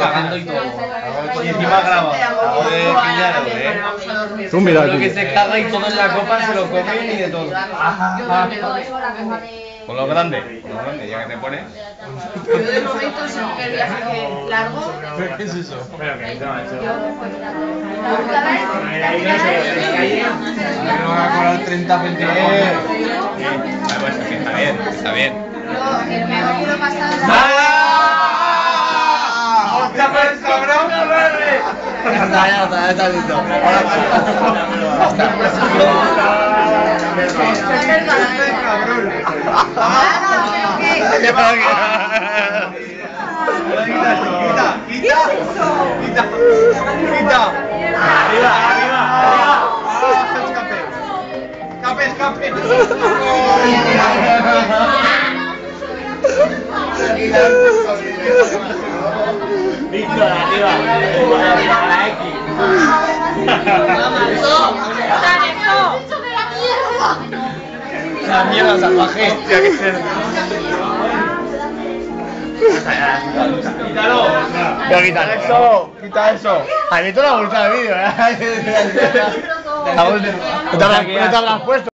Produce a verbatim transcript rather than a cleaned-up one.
cagando y todo. Y encima graba. Joder, pillado, eh. Tú mira, Lo que se caga y todo en la copa se lo comen y de todo. Con lo grande, con lo grande, ya que te pones. Yo de momento sí que el viaje que largo. ¿Qué es eso? Pero que no, eso. Me van a cobrar treinta céntimos. Eh, pues así está bien, está bien. Yo, el mejor que lo he pasado. ¡Ah! ¡Hostia, pero el cabrón me verde! Ya está, ya está, ya está listo. Quita, quita, quita, quita. Arriba, arriba, arriba. Escape, escape, escape. Víctor, arriba. A la X. La mierda salvaje. Hostia, que se... Quítalo. Pero quita eso, quita eso. A mí te lo ha gustado el vídeo, ¿eh? No te habrás puesto.